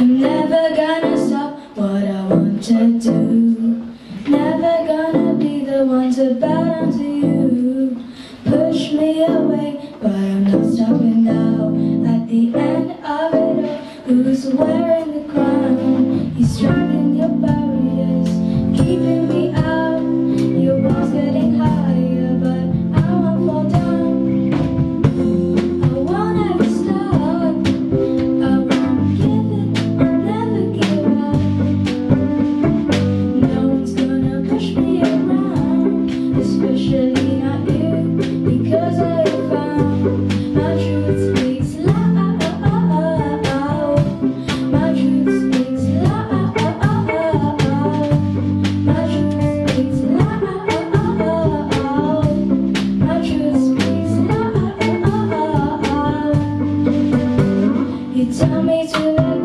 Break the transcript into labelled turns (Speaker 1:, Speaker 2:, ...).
Speaker 1: I'm never gonna stop what I want to do. Never gonna be the one to bow down to you. Push me away, but I'm not stopping now. At the end of it all, who's wearing the crown? He's striking your barriers, keeping me out. Your walls getting higher, but I won't fall down. I won't ever stop. I won't give it, I'll never give up. No one's gonna push me around, especially not you, because I have found my truth speaks loud. My truth speaks loud. My truth speaks loud. My truth speaks loud. You tell me to let